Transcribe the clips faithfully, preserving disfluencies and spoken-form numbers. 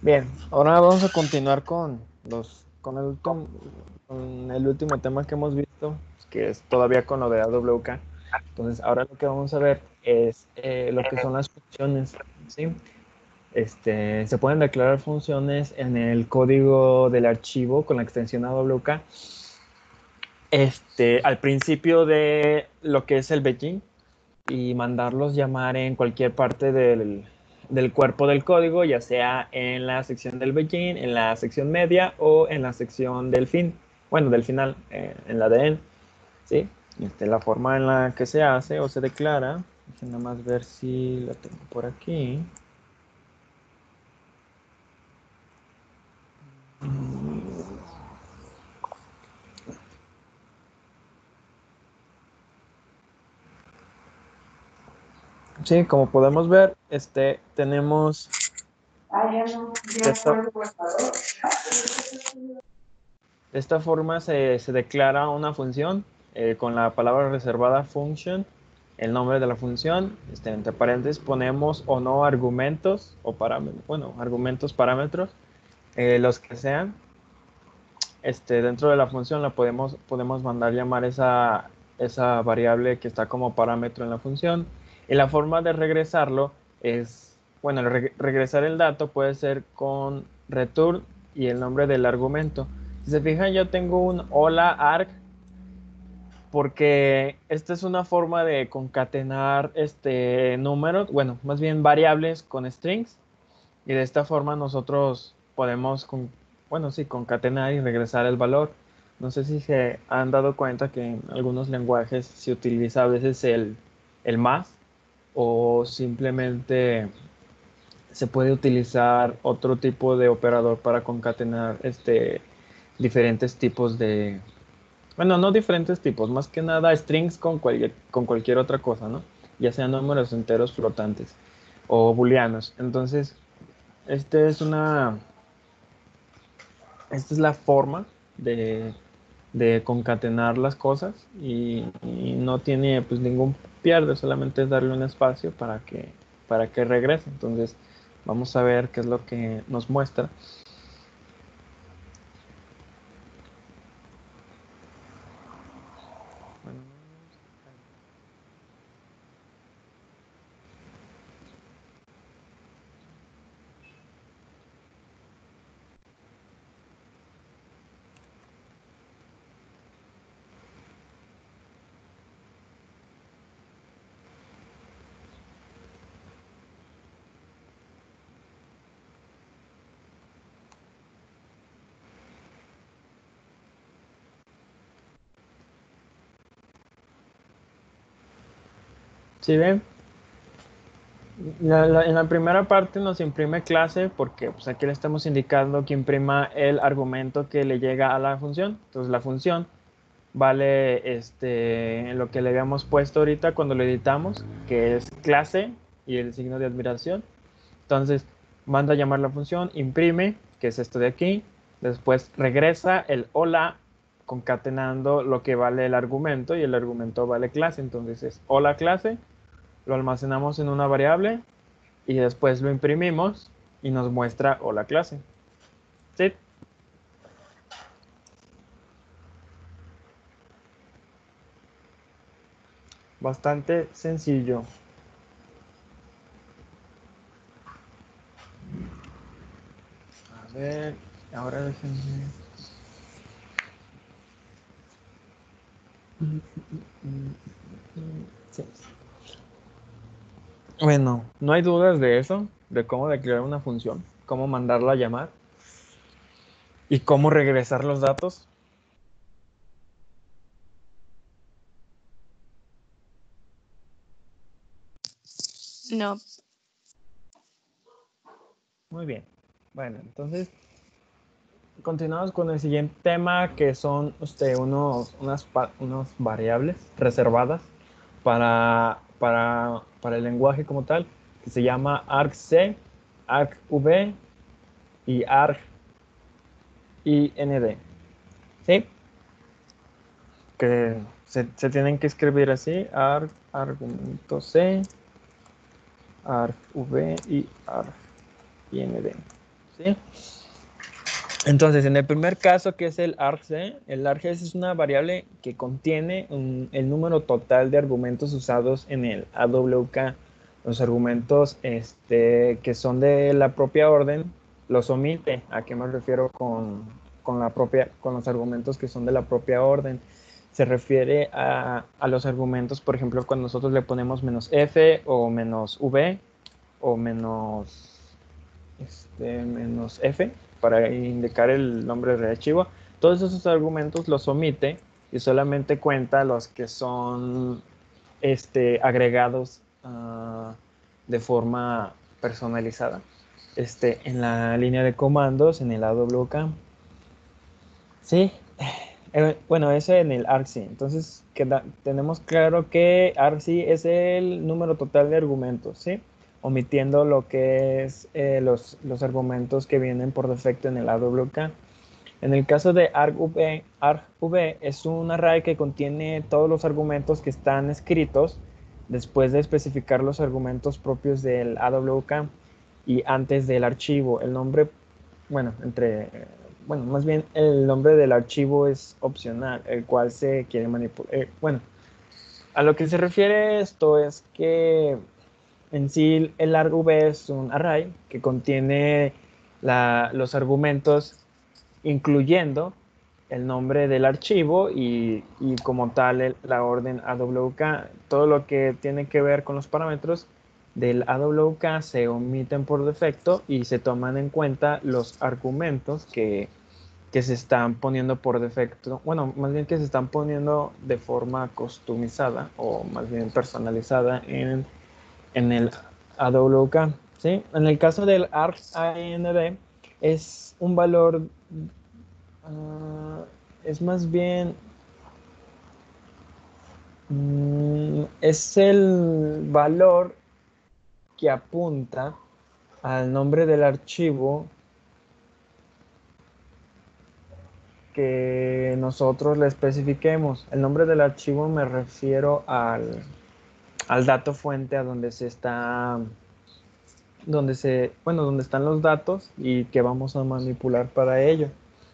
Bien, ahora vamos a continuar con los con el, último- con el último tema que hemos visto, que es todavía con lo de A W K. Entonces, ahora lo que vamos a ver es eh, lo que son las funciones, ¿sí? Este, se pueden declarar funciones en el código del archivo con la extensión A W K. Este, al principio de lo que es el Beijing y mandarlos llamar en cualquier parte del, del cuerpo del código, ya sea en la sección del begin, en la sección media o en la sección del fin, bueno, del final, eh, en la de end, ¿sí? Este, la forma en la que se hace o se declara, déjenme nada más ver si la tengo por aquí. Sí, como podemos ver, este, tenemos Ah, ya no, de ya esta, fue el guardador. de esta forma se, se declara una función eh, con la palabra reservada function, el nombre de la función, este, entre paréntesis ponemos o no argumentos o parámetros, bueno, argumentos, parámetros, eh, los que sean. Este, dentro de la función la podemos, podemos mandar llamar esa, esa variable que está como parámetro en la función. Y la forma de regresarlo es, bueno, el re- regresar el dato puede ser con return y el nombre del argumento. Si se fijan, yo tengo un hola arg porque esta es una forma de concatenar este números, bueno, más bien variables con strings. Y de esta forma nosotros podemos, con, bueno, sí, concatenar y regresar el valor. No sé si se han dado cuenta que en algunos lenguajes se utiliza a veces el, el más o simplemente se puede utilizar otro tipo de operador para concatenar este, diferentes tipos de, bueno, no diferentes tipos, más que nada strings con cualquier, con cualquier otra cosa, ¿no? Ya sean números enteros flotantes o booleanos. Entonces, este es una, esta es la forma de, de concatenar las cosas y, y no tiene pues ningún pierde, solamente es darle un espacio para que, para que regrese. Entonces, vamos a ver qué es lo que nos muestra. Bueno, ¿sí ven? La- la- en la primera parte nos imprime clase porque pues, aquí le estamos indicando que imprima el argumento que le llega a la función. Entonces la función vale este, lo que le habíamos puesto ahorita cuando lo editamos, que es clase y el signo de admiración. Entonces manda a llamar la función, imprime, que es esto de aquí. Después regresa el hola concatenando lo que vale el argumento y el argumento vale clase. Entonces es hola clase, lo almacenamos en una variable y después lo imprimimos y nos muestra hola clase. ¿Sí? Bastante sencillo. A ver, ahora déjenme. Sí. Bueno, no hay dudas de eso, de cómo declarar una función, cómo mandarla a llamar y cómo regresar los datos. No. Muy bien. Bueno, entonces continuamos con el siguiente tema que son este, unos, unas, pa- unas variables reservadas para, para, para el lenguaje como tal, que se llama argc, argv y argind. ¿Sí? Que se, se tienen que escribir así, arg, argumento c, argv y argind. ¿sí? Entonces, en el primer caso, que es el argc, el argc es una variable que contiene un, el número total de argumentos usados en el A W K. Los argumentos este, que son de la propia orden los omite. ¿A qué me refiero con, con, la propia, con los argumentos que son de la propia orden? Se refiere a, a los argumentos, por ejemplo, cuando nosotros le ponemos menos f o menos v o menos, este, menos f para indicar el nombre del archivo. Todos esos argumentos los omite y solamente cuenta los que son este, agregados uh, de forma personalizada este, en la línea de comandos en el A W K. Sí, eh, bueno, eso en el argc. Entonces queda, tenemos claro que argc es el número total de argumentos, ¿sí? Omitiendo lo que es eh, los, los argumentos que vienen por defecto en el A W K. En el caso de argv, argv es un array que contiene todos los argumentos que están escritos después de especificar los argumentos propios del A W K y antes del archivo. El nombre, bueno, entre, bueno, más bien el nombre del archivo es opcional, el cual se quiere manipular. Eh, bueno, a lo que se refiere esto es que en sí el argv es un array que contiene la, los argumentos incluyendo el nombre del archivo y, y como tal el, la orden A W K. Todo lo que tiene que ver con los parámetros del A W K se omiten por defecto y se toman en cuenta los argumentos que, que se están poniendo por defecto, bueno, más bien que se están poniendo de forma customizada o más bien personalizada en, en el A W K. ¿Sí? En el caso del argIND es un valor. Uh, es más bien, mm, es el valor que apunta al nombre del archivo que nosotros le especifiquemos. El nombre del archivo me refiero al, al dato fuente a donde se está, donde se, bueno, donde están los datos y que vamos a manipular para ello.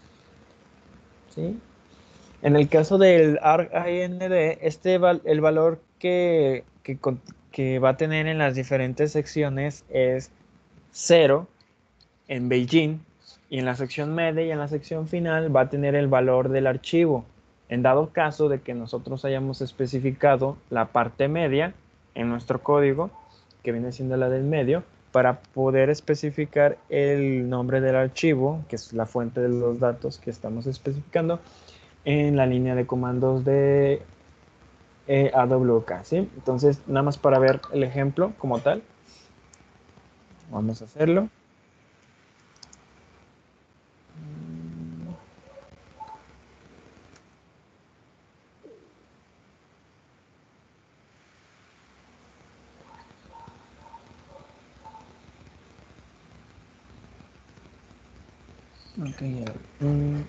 ¿Sí? En el caso del argIND, este el valor que, que, que va a tener en las diferentes secciones es cero en Beijing y en la sección media y en la sección final va a tener el valor del archivo. En dado caso de que nosotros hayamos especificado la parte media en nuestro código, que viene siendo la del medio, para poder especificar el nombre del archivo, que es la fuente de los datos que estamos especificando, en la línea de comandos de eh, A W K, ¿sí? Entonces, nada más para ver el ejemplo como tal, vamos a hacerlo. Ok, ya. Mm.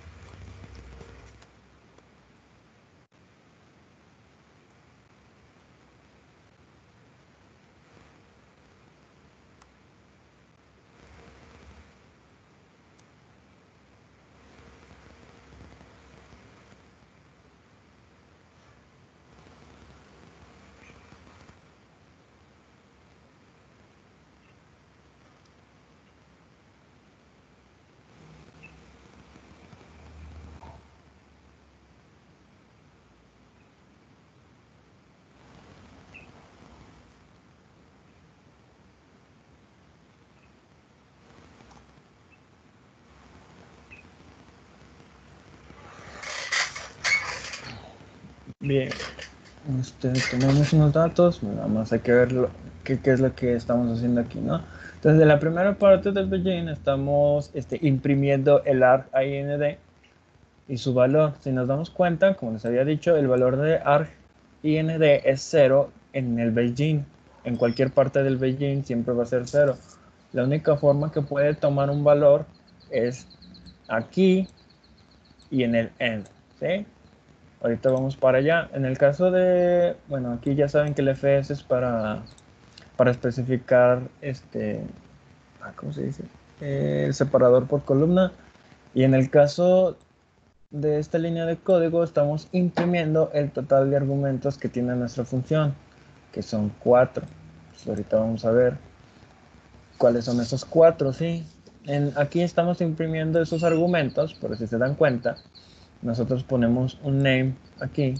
Bien, este, tenemos unos datos, vamos a que ver lo, qué, qué es lo que estamos haciendo aquí, ¿no? Entonces, en la primera parte del Beijing estamos este, imprimiendo el argIND y su valor. Si nos damos cuenta, como les había dicho, el valor de argIND es cero en el Beijing. En cualquier parte del Beijing siempre va a ser cero. La única forma que puede tomar un valor es aquí y en el end, ¿sí? Ahorita vamos para allá. En el caso de, bueno, aquí ya saben que el F S es para, para especificar, este, ah, ¿cómo se dice? eh, el separador por columna. Y en el caso de esta línea de código estamos imprimiendo el total de argumentos que tiene nuestra función, que son cuatro. Pues ahorita vamos a ver cuáles son esos cuatro, ¿sí? En, aquí estamos imprimiendo esos argumentos, pero si se dan cuenta, nosotros ponemos un name aquí.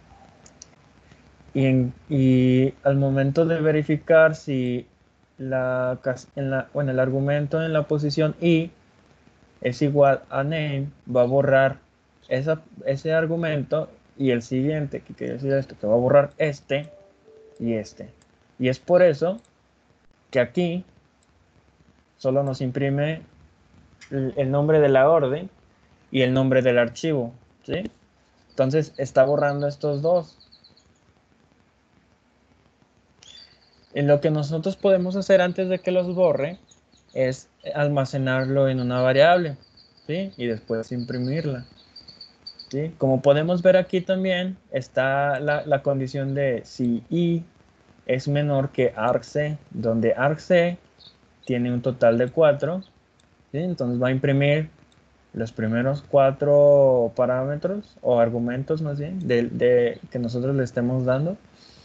Y, en, y al momento de verificar si la, en la, bueno, el argumento en la posición i es igual a name, va a borrar esa, ese argumento y el siguiente, que quiere decir esto, que va a borrar este y este. Y es por eso que aquí solo nos imprime el, el nombre de la orden y el nombre del archivo, ¿sí? Entonces está borrando estos dos. En lo que nosotros podemos hacer antes de que los borre es almacenarlo en una variable, ¿sí? Y después imprimirla. ¿Sí? Como podemos ver aquí también está la, la condición de si i es menor que argc, donde argc tiene un total de cuatro, ¿sí? Entonces va a imprimir los primeros cuatro parámetros o argumentos más bien de, de que nosotros le estemos dando.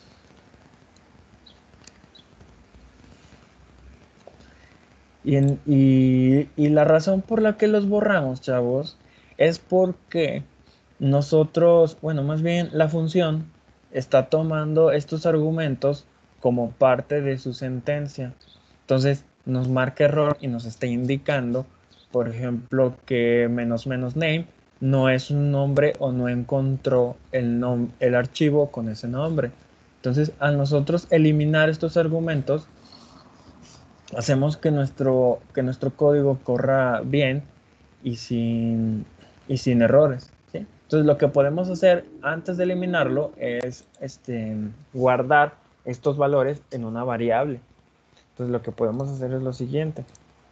Y, en, y, y la razón por la que los borramos, chavos, es porque nosotros, bueno, más bien la función está tomando estos argumentos como parte de su sentencia. Entonces nos marca error y nos está indicando, por ejemplo, que menos menos name no es un nombre o no encontró el, nom el archivo con ese nombre. Entonces, al nosotros eliminar estos argumentos, hacemos que nuestro, que nuestro código corra bien y sin, y sin errores, ¿sí? Entonces lo que podemos hacer antes de eliminarlo es este, guardar estos valores en una variable. Entonces lo que podemos hacer es lo siguiente.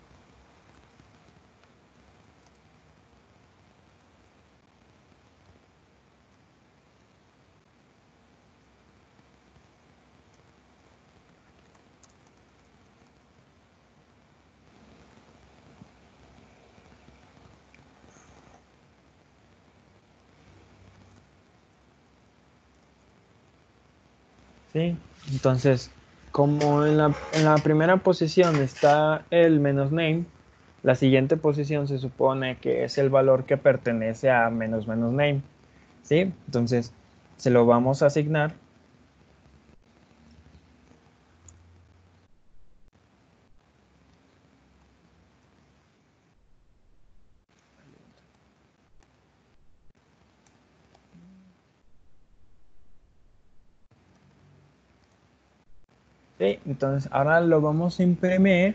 ¿Sí? Entonces, como en la, en la primera posición está el menos name, la siguiente posición se supone que es el valor que pertenece a menos menos name, ¿sí? Entonces, se lo vamos a asignar. ¿Sí? Entonces, ahora lo vamos a imprimir.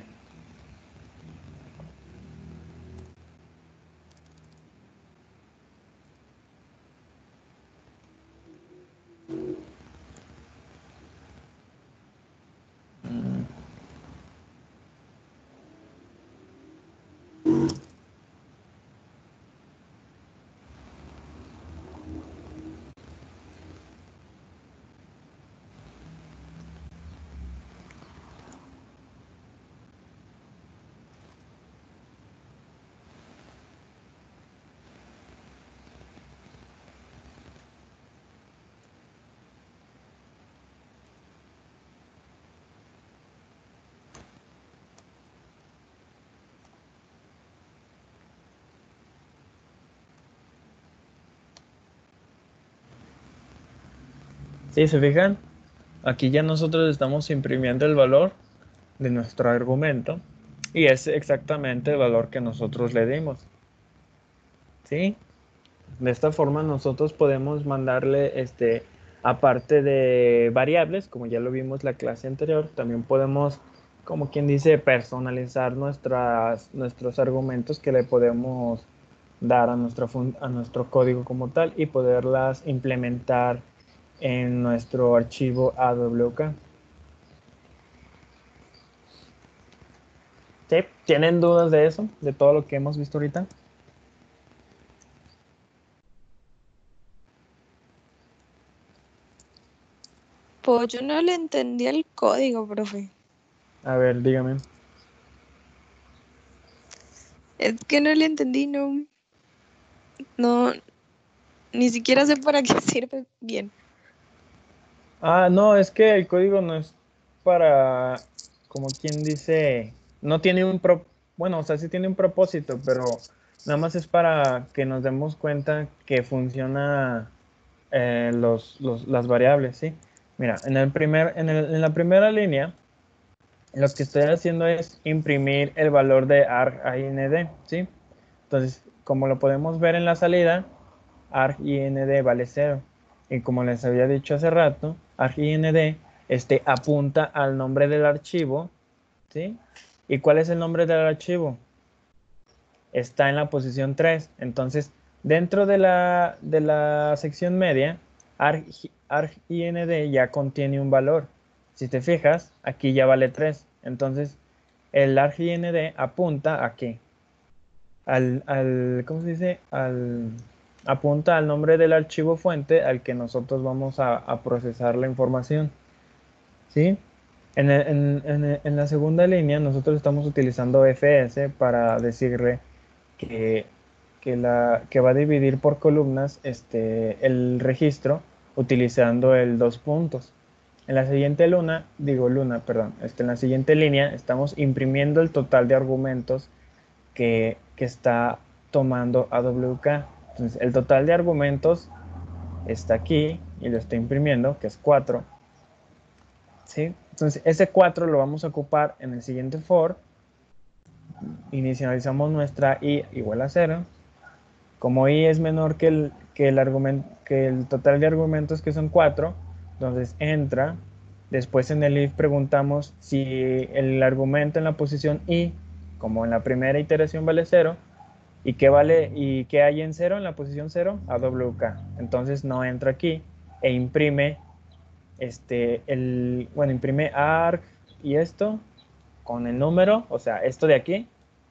¿Sí? ¿Se fijan? Aquí ya nosotros estamos imprimiendo el valor de nuestro argumento y es exactamente el valor que nosotros le dimos. ¿Sí? De esta forma nosotros podemos mandarle, este, aparte de variables, como ya lo vimos la clase anterior, también podemos, como quien dice, personalizar nuestras, nuestros argumentos que le podemos dar a nuestro, a nuestro código como tal y poderlas implementar en nuestro archivo A W K. ¿Sí? ¿Tienen dudas de eso? ¿De todo lo que hemos visto ahorita? Pues yo no le entendí el código, profe. A ver, dígame. Es que no le entendí, no, no, ni siquiera sé para qué sirve bien. Ah, no, es que el código no es para, como quien dice, no tiene un pro, bueno, o sea, sí tiene un propósito, pero nada más es para que nos demos cuenta que funciona eh, los, los- las variables, ¿sí? Mira, en el primer, en el- en la primera línea, lo que estoy haciendo es imprimir el valor de argind, ¿sí? Entonces, como lo podemos ver en la salida, argind vale cero. Y como les había dicho hace rato, argind este, apunta al nombre del archivo, ¿sí? ¿Y cuál es el nombre del archivo? Está en la posición tres. Entonces, dentro de la, de la sección media, arg, argind ya contiene un valor. Si te fijas, aquí ya vale tres. Entonces, el argind apunta a qué? Al, al, ¿cómo se dice? Al, apunta al nombre del archivo fuente al que nosotros vamos a, a procesar la información. ¿Sí? En, el- en- en- en la segunda línea, nosotros estamos utilizando fs para decirle que, que, la, que va a dividir por columnas este, el registro utilizando el dos puntos. En la siguiente luna, digo luna, perdón, este, en la siguiente línea estamos imprimiendo el total de argumentos que, que está tomando A W K. Entonces, el total de argumentos está aquí y lo está imprimiendo, que es cuatro. ¿Sí? Entonces, ese cuatro lo vamos a ocupar en el siguiente for. Inicializamos nuestra i igual a cero. Como i es menor que el, que el, argumento, que el total de argumentos, que son cuatro, entonces entra. Después en el if preguntamos si el argumento en la posición i, como en la primera iteración, vale cero. ¿Y qué vale? ¿Y qué hay en cero, en la posición cero? A W K. Entonces no entra aquí e imprime este, el, bueno, imprime arg y esto con el número, o sea, esto de aquí,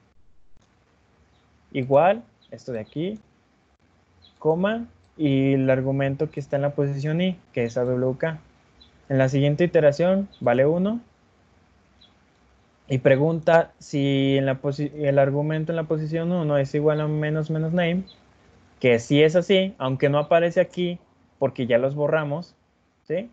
igual, esto de aquí, coma, y el argumento que está en la posición i, que es A W K. En la siguiente iteración vale uno y pregunta si en la el argumento en la posición uno es igual a menos menos name, que sí es así, aunque no aparece aquí porque ya los borramos, ¿sí?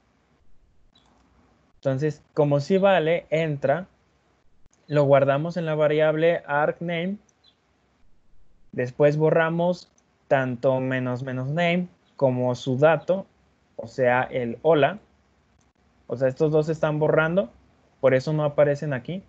Entonces, como si vale, entra, lo guardamos en la variable argname, después borramos tanto menos menos name como su dato, o sea, el hola, o sea, estos dos se están borrando, por eso no aparecen aquí.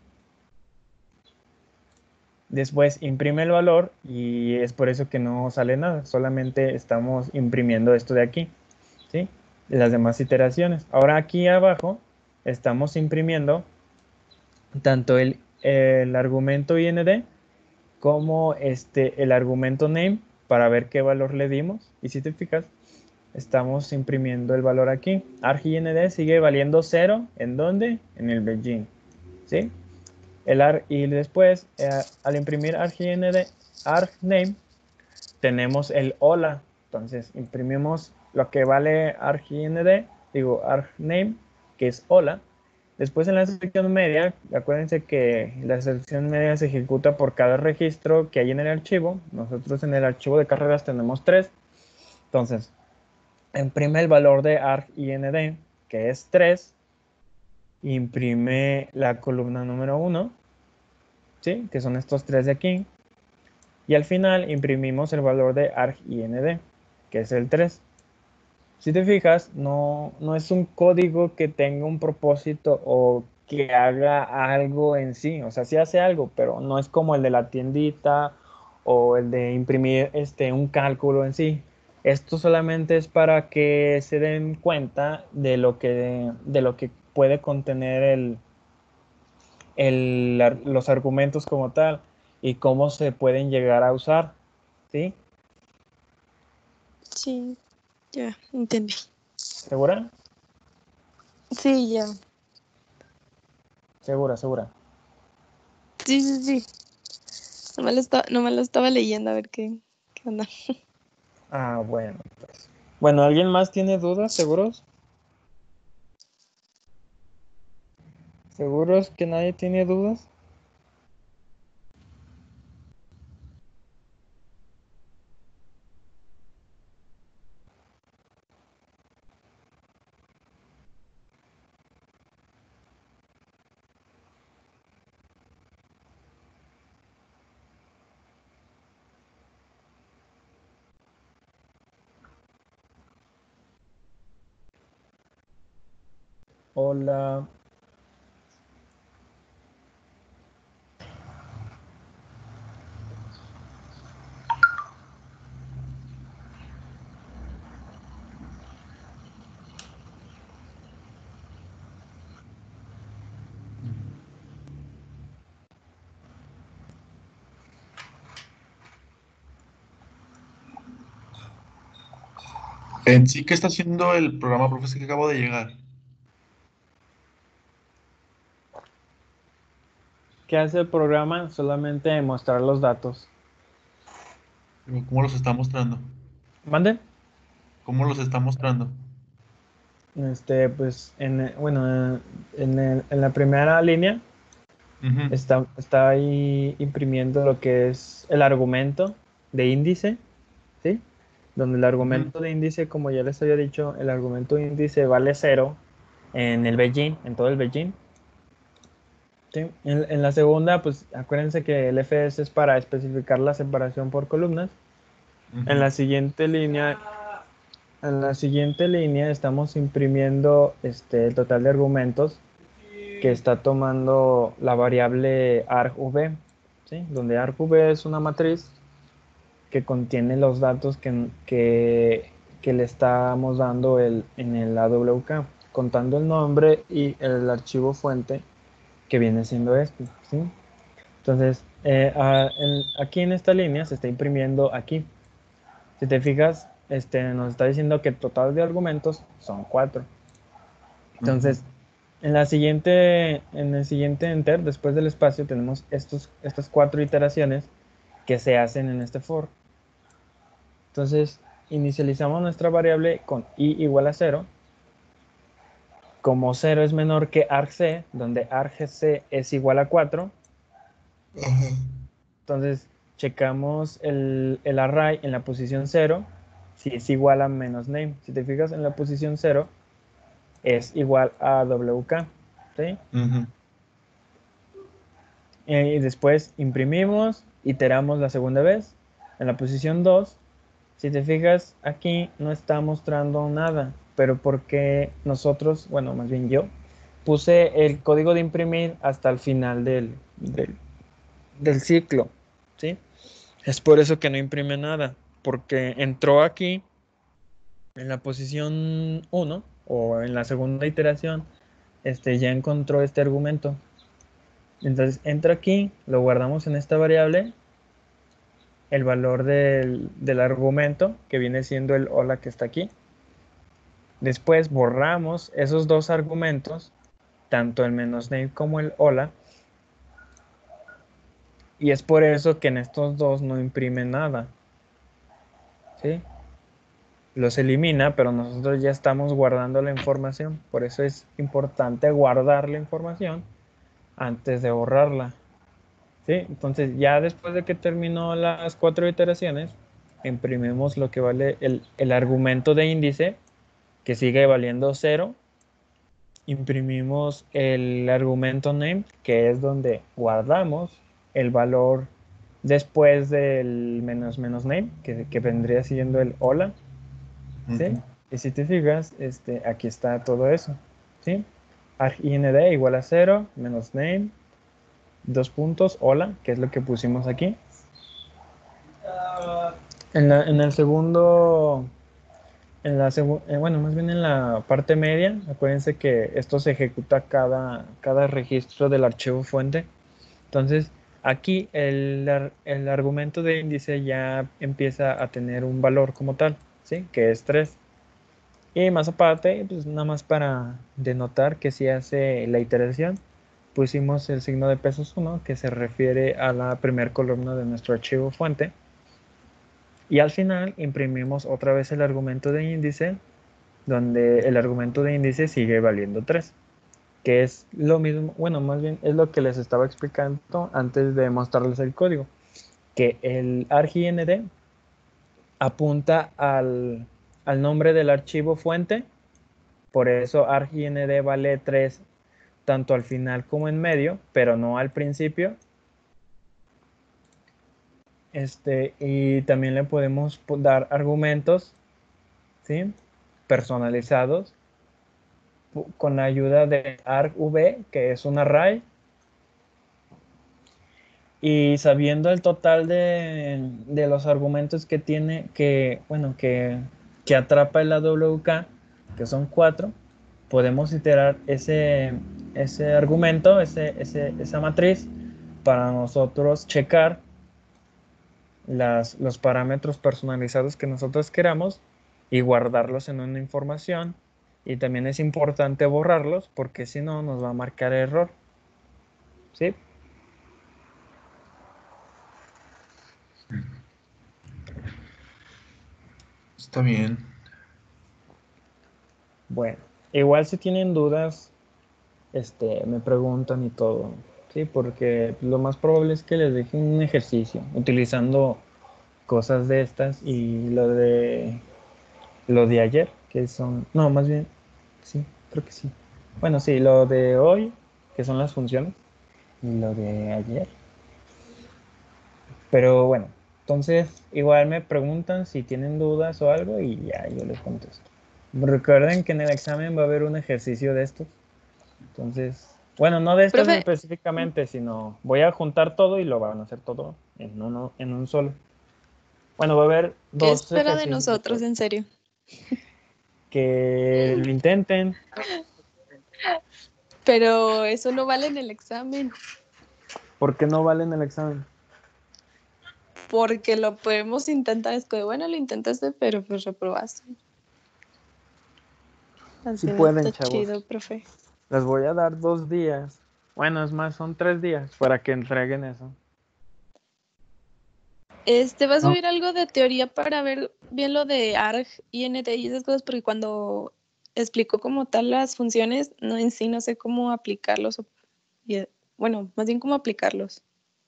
Después imprime el valor y es por eso que no sale nada, solamente estamos imprimiendo esto de aquí, ¿sí? Las demás iteraciones. Ahora aquí abajo estamos imprimiendo tanto el, el argumento ind como este, el argumento name para ver qué valor le dimos. Y si te fijas, estamos imprimiendo el valor aquí. argind sigue valiendo cero. ¿En dónde? En el Beijing. ¿Sí? El ar, y después, eh, al imprimir argind argname, tenemos el hola. Entonces, imprimimos lo que vale argind, digo argname, que es hola. Después en la sección media, acuérdense que la sección media se ejecuta por cada registro que hay en el archivo. Nosotros en el archivo de carreras tenemos tres. Entonces, imprime el valor de argind, que es tres. Imprime la columna número uno, ¿sí? Que son estos tres de aquí. Y al final imprimimos el valor de argind, que es el tres. Si te fijas, no, no es un código que tenga un propósito o que haga algo en sí. O sea, sí hace algo, pero no es como el de la tiendita o el de imprimir este, un cálculo en sí. Esto solamente es para que se den cuenta de lo que, de lo que puede contener el, el, los argumentos como tal y cómo se pueden llegar a usar. ¿Sí? Sí, ya, entendí. ¿Segura? Sí, ya. Segura, segura. Sí, sí, sí. No me lo estaba, no me lo estaba leyendo a ver qué, qué onda. Ah, bueno, pues. Bueno, ¿alguien más tiene dudas? ¿Seguros? ¿Seguros que nadie tiene dudas? Hola. En sí, ¿qué está haciendo el programa, profe? Es que acabo de llegar. ¿Qué hace el programa? Solamente mostrar los datos. Pero ¿cómo los está mostrando? ¿Mande? ¿Cómo los está mostrando? Este, pues, en, bueno, en, el- en la primera línea Ujú, está, está ahí imprimiendo lo que es el argumento de índice, ¿sí? Donde el ujú, argumento de índice, como ya les había dicho, el argumento de índice vale cero en el Beijing, en todo el Beijing. ¿Sí? En, en la segunda, pues acuérdense que el F S es para especificar la separación por columnas. En ujú, la siguiente línea, en la siguiente línea estamos imprimiendo este, el total de argumentos que está tomando la variable argv, ¿sí? Donde argv es una matriz que contiene los datos que, que, que le estamos dando el, en el A W K, contando el nombre y el archivo fuente que viene siendo este, ¿sí? Entonces, eh, a- en- aquí en esta línea se está imprimiendo aquí. Si te fijas, este, nos está diciendo que el total de argumentos son cuatro. ujú. Entonces, en la siguiente, en el siguiente enter, después del espacio, tenemos estos, estas cuatro iteraciones que se hacen en este for. Entonces, inicializamos nuestra variable con i igual a cero. Como cero es menor que argc, donde argc es igual a cuatro, Ajá. entonces checamos el, el array en la posición cero, si es igual a menos name. Si te fijas en la posición cero, es igual a W K, ¿sí? Ujú. Y después imprimimos, iteramos la segunda vez. En la posición dos, si te fijas, aquí no está mostrando nada, pero porque nosotros, bueno, más bien yo, puse el código de imprimir hasta el final del, del, del ciclo, ¿sí? Es por eso que no imprime nada, porque entró aquí en la posición uno o en la segunda iteración, este, ya encontró este argumento. Entonces entra aquí, lo guardamos en esta variable, el valor del, del argumento, que viene siendo el hola que está aquí. Después borramos esos dos argumentos, tanto el menos name como el hola, y es por eso que en estos dos no imprime nada, ¿sí? Los elimina, pero nosotros ya estamos guardando la información. Por eso es importante guardar la información antes de borrarla, ¿sí? Entonces, ya después de que terminó las cuatro iteraciones, imprimimos lo que vale el, el argumento de índice, que sigue valiendo cero. Imprimimos el argumento name, que es donde guardamos el valor después del menos menos name, que, que vendría siendo el hola, ¿sí? Ujú. Y si te fijas, este, aquí está todo eso, ¿sí? Argind igual a cero, menos name, dos puntos, hola, que es lo que pusimos aquí. En, la, en el segundo, en la segu- eh, bueno, más bien en la parte media, acuérdense que esto se ejecuta cada, cada registro del archivo fuente. Entonces, aquí el, ar- el argumento de índice ya empieza a tener un valor como tal, ¿sí? Que es tres. Y más aparte, pues nada más para denotar que si hace la iteración, pusimos el signo de pesos uno, que se refiere a la primera columna de nuestro archivo fuente. Y al final imprimimos otra vez el argumento de índice, donde el argumento de índice sigue valiendo tres, que es lo mismo, bueno, más bien es lo que les estaba explicando antes de mostrarles el código, que el argnd apunta al, al nombre del archivo fuente. Por eso argnd vale tres tanto al final como en medio, pero no al principio. Este, y también le podemos dar argumentos, ¿sí? Personalizados pu- con ayuda de argv, que es un array, y sabiendo el total de, de los argumentos que tiene, que, bueno, que, que atrapa el A W K, que son cuatro, podemos iterar ese, ese argumento, ese, ese- esa matriz, para nosotros checar las, los parámetros personalizados que nosotros queramos y guardarlos en una información. Y también es importante borrarlos porque si no nos va a marcar error. ¿Sí? Está bien. Bueno, igual si tienen dudas, este, me preguntan y todo. Sí, porque lo más probable es que les deje un ejercicio utilizando cosas de estas y lo de lo de ayer, que son, no, más bien, sí, creo que sí. Bueno, sí, lo de hoy, que son las funciones, y lo de ayer. Pero bueno, entonces igual me preguntan si tienen dudas o algo y ya yo les contesto. Recuerden que en el examen va a haber un ejercicio de estos. Entonces, bueno, no de estos Profe, específicamente, sino voy a juntar todo y lo van a hacer todo en uno, en un solo. Bueno, va a haber ¿qué dos espera de ejercicios de nosotros, todo. en serio? Que lo intenten. Pero eso no vale en el examen, ¿Por qué no valen el examen? porque lo podemos intentar. Es que, bueno, lo intentaste, pero pues reprobaste. Si Así no pueden, está chavos. chido, profe. Les voy a dar dos días. Bueno, es más, son tres días para que entreguen eso. Este va a No, subir algo de teoría para ver bien lo de arg, int y esas cosas, porque cuando explicó como tal las funciones, no en sí no sé cómo aplicarlos. o- y, Bueno, más bien cómo aplicarlos.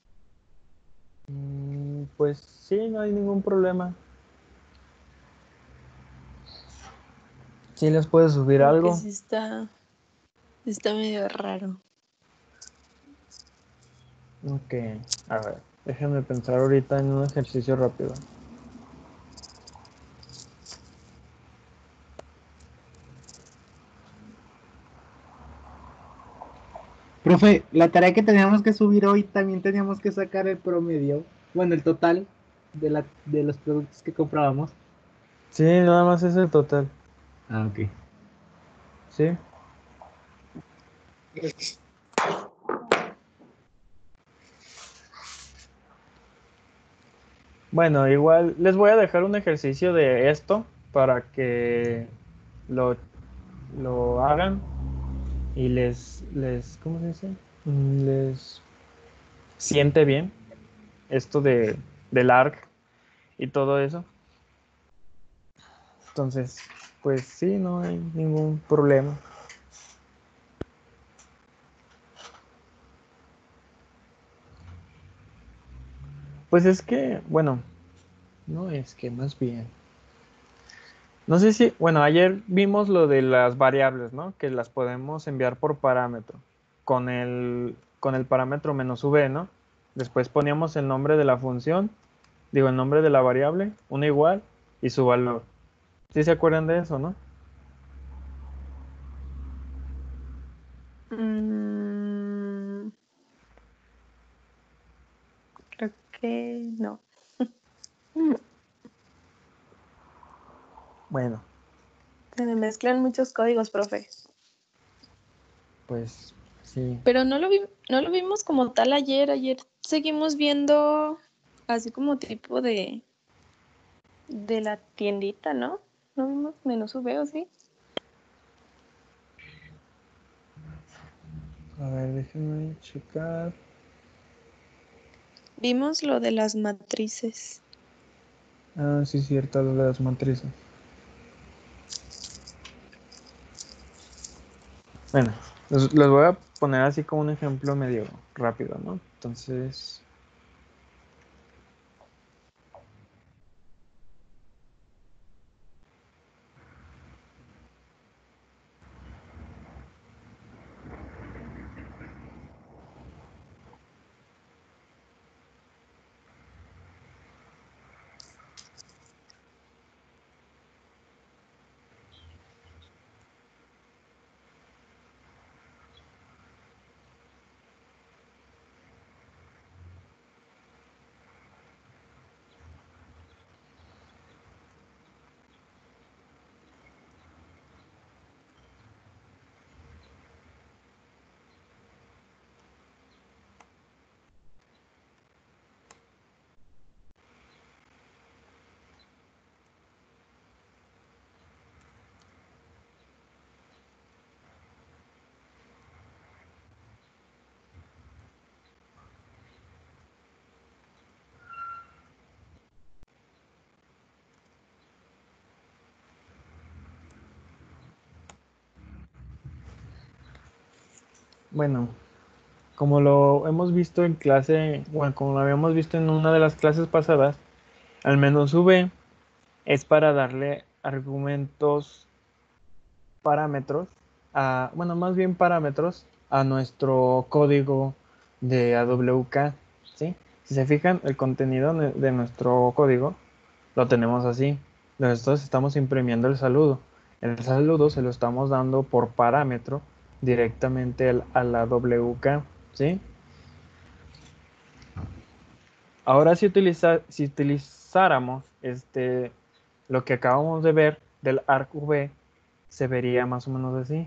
Mm, Pues sí, no hay ningún problema. Sí les puedes subir Porque algo. sí está, sí está medio raro. Ok, a ver, déjenme pensar ahorita en un ejercicio rápido. Profe, la tarea que teníamos que subir hoy también teníamos que sacar el promedio, bueno, el total de, la, de los productos que comprábamos. Sí, nada más es el total. Ah, ok. Sí. Bueno, igual les voy a dejar un ejercicio de esto para que lo, lo hagan y les, les, ¿cómo se dice? Mm, Les siente bien esto de, del arc y todo eso. Entonces, pues sí, no hay ningún problema. Pues es que, bueno, no es que más bien. No sé si, bueno, ayer vimos lo de las variables, ¿no? Que las podemos enviar por parámetro. Con el, con el parámetro menos v, ¿no? Después poníamos el nombre de la función, digo, el nombre de la variable, una igual, y su valor. ¿Sí se acuerdan de eso, no? Mm, creo que no. Bueno, Se me mezclan muchos códigos, profe. pues sí. Pero no lo vi, no lo vimos como tal ayer. Ayer seguimos viendo así como tipo de, de la tiendita, ¿no? No vimos menú veo, sí. A ver, déjenme checar. Vimos lo de las matrices. Ah, sí, cierto, lo de las matrices. Bueno, les, les voy a poner así como un ejemplo medio rápido, ¿no? Entonces, bueno, como lo hemos visto en clase, bueno, como lo habíamos visto en una de las clases pasadas, al menos V es para darle argumentos, parámetros, a, bueno, más bien parámetros a nuestro código de A W K, ¿sí? Si se fijan, el contenido de de nuestro código lo tenemos así. Nosotros estamos imprimiendo el saludo. El saludo se lo estamos dando por parámetro directamente al- a la W K, ¿sí? Ahora si, utiliza, si utilizáramos este, lo que acabamos de ver del arcv, se vería más o menos así.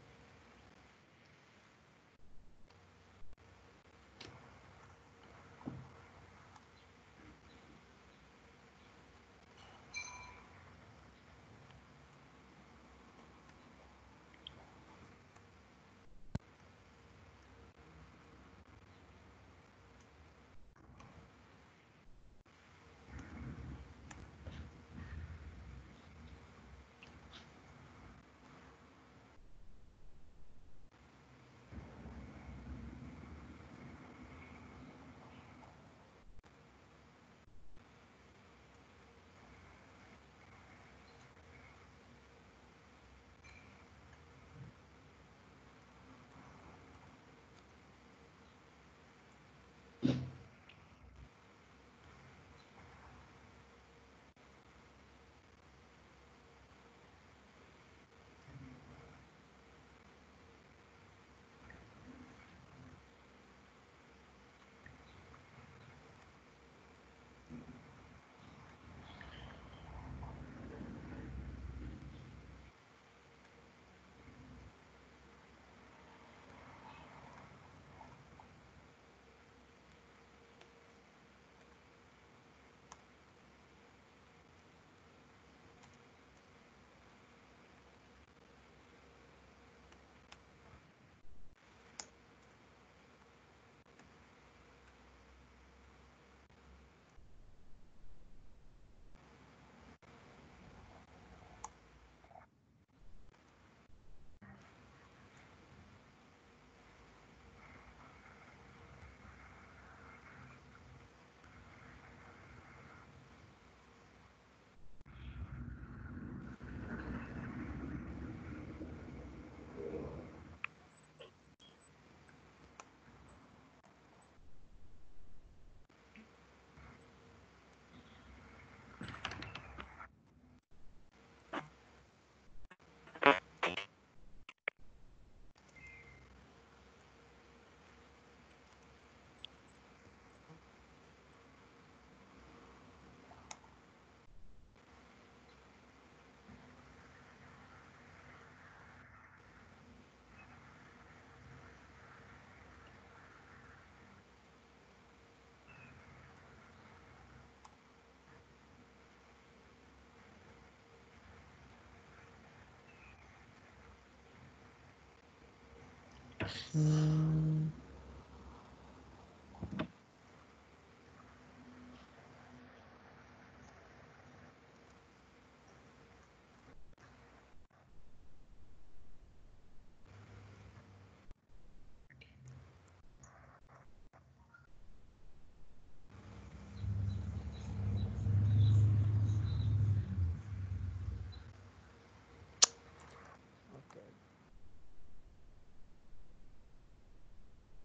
Mm, ok.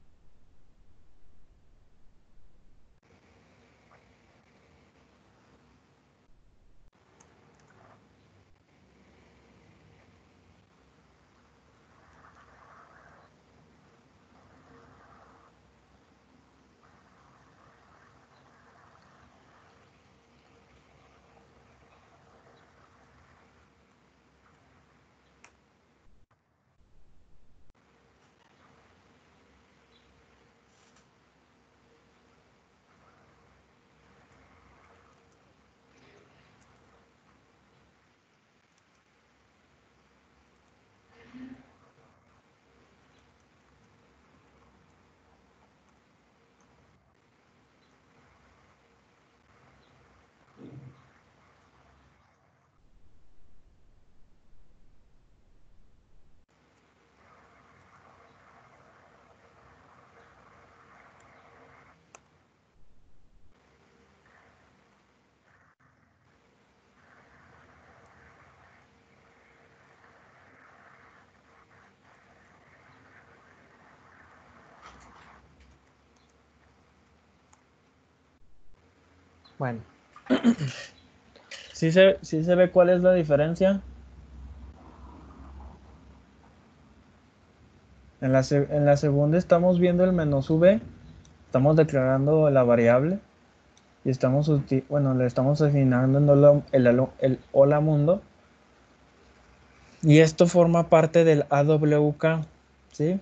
Bueno, ¿sí se, sí se ve cuál es la diferencia? En la, se- en la segunda estamos viendo el menos v, estamos declarando la variable y estamos, uti- bueno, le estamos asignando el, hola- el, alo- el hola mundo y esto forma parte del A W K, ¿sí?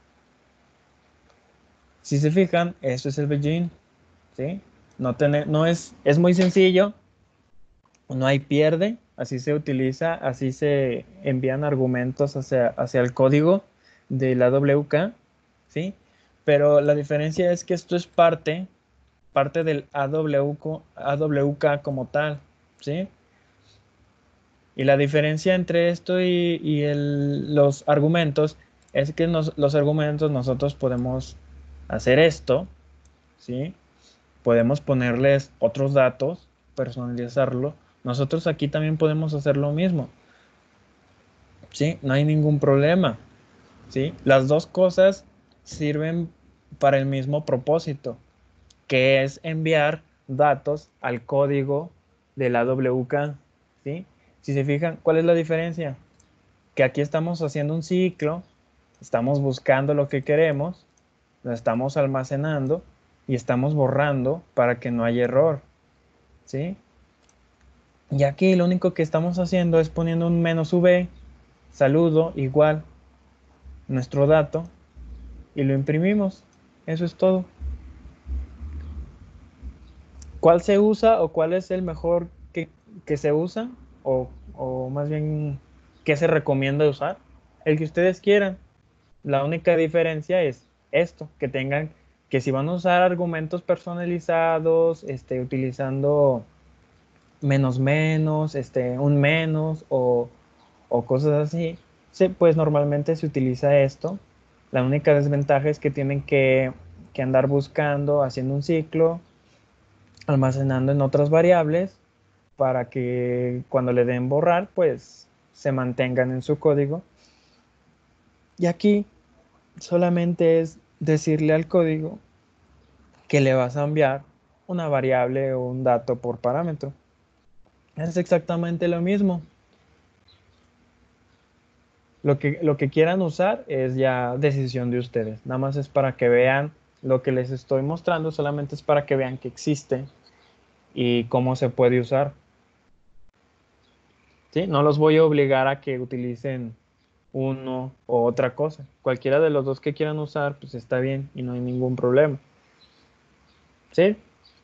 Si se fijan, esto es el begin, ¿sí? No, tener, no es, es muy sencillo, no hay pierde, así se utiliza, así se envían argumentos hacia, hacia el código de la A W K, ¿sí? Pero la diferencia es que esto es parte, parte del A W K, A W K como tal, ¿sí? Y la diferencia entre esto y, y el, los argumentos es que nos, los argumentos nosotros podemos hacer esto, ¿sí? Podemos ponerles otros datos, personalizarlo. Nosotros aquí también podemos hacer lo mismo, ¿sí? No hay ningún problema, ¿sí? Las dos cosas sirven para el mismo propósito, que es enviar datos al código de la A W K, ¿sí? Si se fijan, ¿cuál es la diferencia? Que aquí estamos haciendo un ciclo, estamos buscando lo que queremos, lo estamos almacenando y estamos borrando para que no haya error, ¿sí? Y aquí lo único que estamos haciendo es poniendo un menos v, saludo, igual, nuestro dato, y lo imprimimos. Eso es todo. ¿Cuál se usa o cuál es el mejor que, que se usa? O, o más bien, ¿qué se recomienda usar? El que ustedes quieran. La única diferencia es esto, que tengan, que si van a usar argumentos personalizados, este, utilizando menos menos, este, un menos o, o cosas así, sí, pues normalmente se utiliza esto. La única desventaja es que tienen que, que andar buscando, haciendo un ciclo, almacenando en otras variables para que cuando le den borrar, pues se mantengan en su código. Y aquí solamente es decirle al código que le vas a enviar una variable o un dato por parámetro. Es exactamente lo mismo. Lo que, lo que quieran usar es ya decisión de ustedes. Nada más es para que vean lo que les estoy mostrando, solamente es para que vean que existe y cómo se puede usar. ¿Sí? No los voy a obligar a que utilicen uno o otra cosa. Cualquiera de los dos que quieran usar, pues está bien y no hay ningún problema. ¿Sí?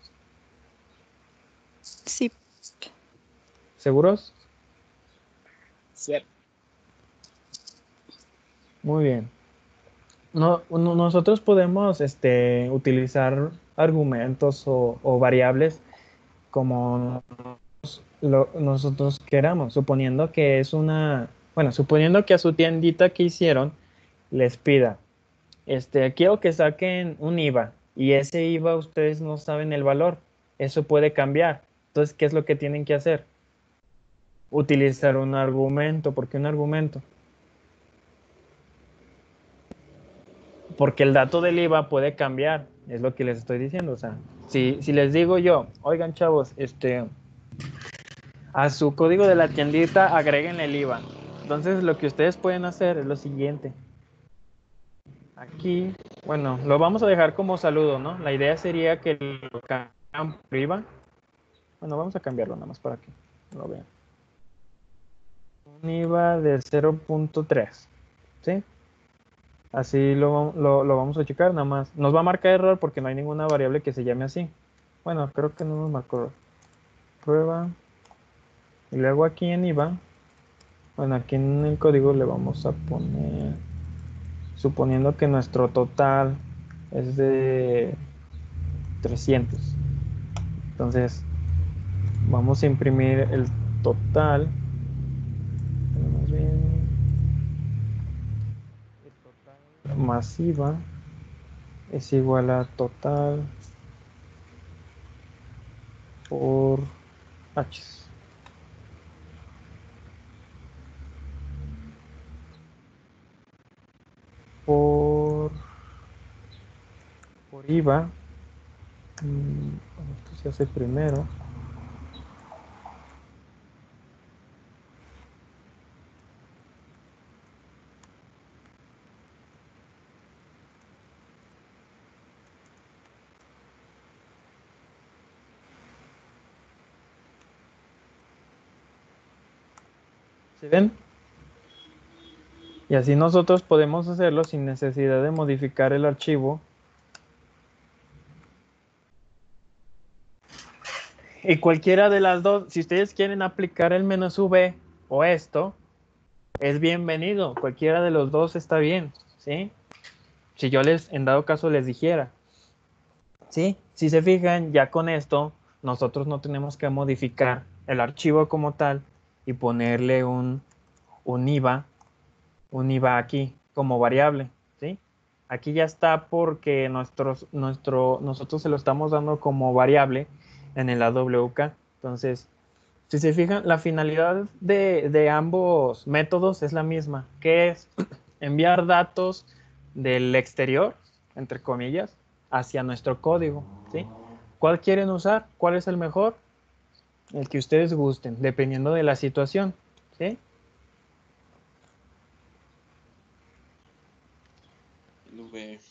Sí. ¿Seguros? Sí. Muy bien. No, no- nosotros podemos este, utilizar argumentos o, o variables como lo, nosotros queramos, suponiendo que es una, bueno, suponiendo que a su tiendita que hicieron les pida, este, quiero que saquen un IVA y ese IVA ustedes no saben el valor, eso puede cambiar. Entonces, ¿qué es lo que tienen que hacer? Utilizar un argumento. ¿Por qué un argumento? Porque el dato del IVA puede cambiar, es lo que les estoy diciendo. O sea, si, si les digo yo, oigan chavos, este, a su código de la tiendita agreguen el IVA. Entonces lo que ustedes pueden hacer es lo siguiente. Aquí, bueno, lo vamos a dejar como saludo, ¿no? La idea sería que lo cambian por IVA. Bueno, vamos a cambiarlo nada más para que lo vean. Un IVA de cero punto tres, ¿sí? Así lo, lo, lo vamos a checar nada más. Nos va a marcar error porque no hay ninguna variable que se llame así. Bueno, creo que no nos marcó error. Prueba. Y luego aquí en IVA, bueno, aquí en el código le vamos a poner, suponiendo que nuestro total es de trescientos. Entonces, vamos a imprimir el total. Más bien, el total más IVA es igual a total por H. Por, por IVA. mm, se hace primero. ¿Sí ven? Y así nosotros podemos hacerlo sin necesidad de modificar el archivo. Y cualquiera de las dos, si ustedes quieren aplicar el menos V o esto, es bienvenido. Cualquiera de los dos está bien, ¿sí? Si yo les, en dado caso, les dijera, ¿sí? Si se fijan, ya con esto, nosotros no tenemos que modificar el archivo como tal y ponerle un, un I V A, un I V A aquí como variable, ¿sí? Aquí ya está porque nuestros, nuestro, nosotros se lo estamos dando como variable en el A W K. Entonces, si se fijan, la finalidad de, de ambos métodos es la misma, que es enviar datos del exterior, entre comillas, hacia nuestro código, ¿sí? ¿Cuál quieren usar? ¿Cuál es el mejor? El que ustedes gusten, dependiendo de la situación, ¿sí? El V.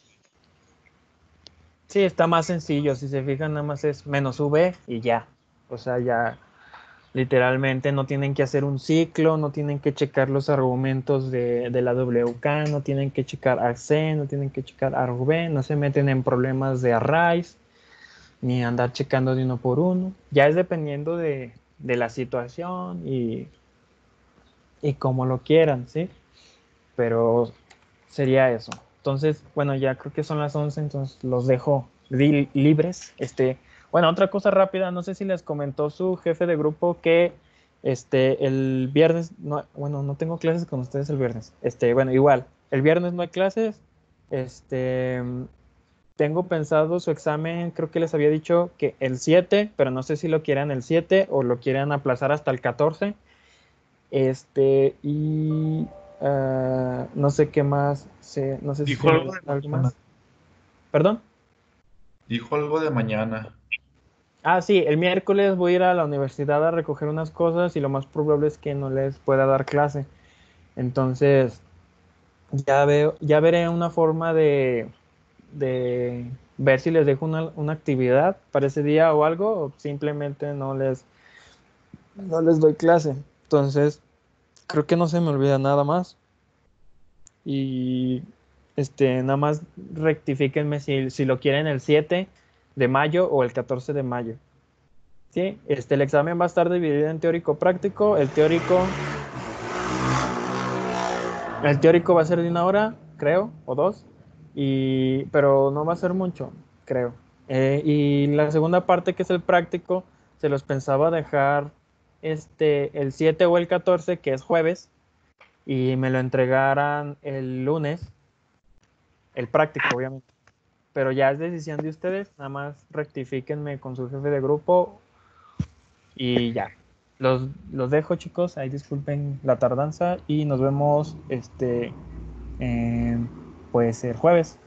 Sí, está más sencillo, si se fijan, nada más es menos V y ya. O sea, ya literalmente no tienen que hacer un ciclo, no tienen que checar los argumentos de, de la W K, no tienen que checar argc, no tienen que checar argv, no se meten en problemas de arrays, ni andar checando de uno por uno. Ya es dependiendo de, de la situación y, y como lo quieran, ¿sí? Pero sería eso. Entonces, bueno, ya creo que son las once, entonces los dejo li libres. Este, bueno, otra cosa rápida, no sé si les comentó su jefe de grupo que este, el viernes, no, bueno, no tengo clases con ustedes el viernes. Este, bueno, igual, el viernes no hay clases. Este, tengo pensado su examen, creo que les había dicho que el siete, pero no sé si lo quieran el siete o lo quieran aplazar hasta el catorce. Este, y uh, no sé qué más, se, no sé si Dijo algo de algo mañana. más. ¿Perdón? Dijo algo de mañana. Ah, sí, el miércoles voy a ir a la universidad a recoger unas cosas y lo más probable es que no les pueda dar clase. Entonces, ya veo, ya veré una forma de, de ver si les dejo una, una actividad para ese día o algo, o simplemente no les, no les doy clase. Entonces, creo que no se me olvida nada más. Y este, nada más rectifíquenme si, si lo quieren el siete de mayo o el catorce de mayo. ¿Sí? Este, el examen va a estar dividido en teórico práctico. El teórico, el teórico va a ser de una hora, creo, o dos, y, pero no va a ser mucho, creo. Eh, y la segunda parte, que es el práctico, se los pensaba dejar este, el siete o el catorce, que es jueves, y me lo entregaran el lunes, el práctico, obviamente. Pero ya es decisión de ustedes, nada más rectifíquenme con su jefe de grupo y ya. Los, los dejo, chicos, ahí disculpen la tardanza y nos vemos este eh, pues el jueves.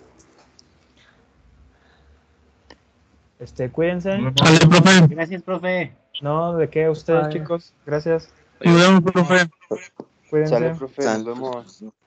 Este, cuídense. Nos Sale, vemos. profe. Gracias, profe. No, de qué ustedes, Bye. chicos. Gracias. Nos vemos, profe. Cuídense. Sale, profe, Sale. nos vemos.